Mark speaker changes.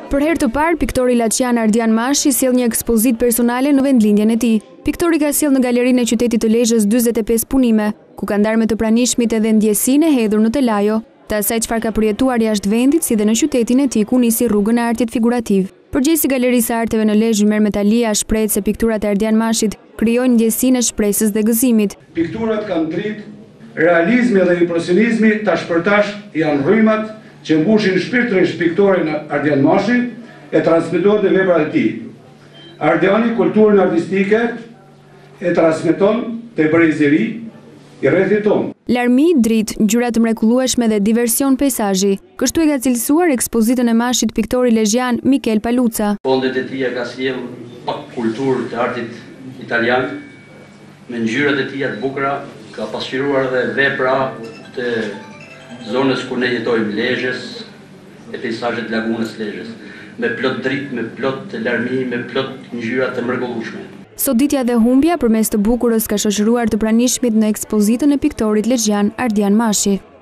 Speaker 1: Për herë të parë, piktori laçian Ardian Mashi sjell një ekspozitë personale në vendlindjen e tij. Piktori ka sjellë në galerinë e qytetit të Lezhës 45 punime, ku ka ndarë me të pranishmit edhe ndjesinë e hedhur në telajo, të asaj çfarë ka përjetuar jashtë vendit si dhe në qytetin e tij ku nisi rrugën e artit figurativ. Përgjegjësi Galerisë së Arteve në Lezhë, Mermet Alia, shpreh se pikturat e Ardian Mashit krijojnë ndjesinë e shpresës dhe gëzimit.
Speaker 2: Pikturat kanë dritë realizmi dhe impresionizmi ta shpërtash janë rrymat që mbushin shpirtrin piktorin Ardian Mashi e transmetohet në veprat e tij. Ardiani kulturën artistike e transmeton te brezëri i rrethit tonë.
Speaker 1: Larmi, dritë, ngjyra të mrekullueshme dhe diversion peizazhi. Kështu e ka cilësuar ekspozitën e Mashit piktori lezhian Mikel Paluca.
Speaker 3: Fondet e tij ka sjell pak kulturë të artit italian me ngjyrat e tij të bukura, ka pasqyruar edhe vepra të zonës ku ne jetojmë, Lezhës, e peizazhet lagunës Lezhës, me plot dritë, me plot larmi, me plot ngjyra të mrekullueshme.
Speaker 1: Soditja dhe humbja përmes të bukurës ka shoqëruar të pranishmit në ekspozitën e piktorit lezhian Ardian Mashi.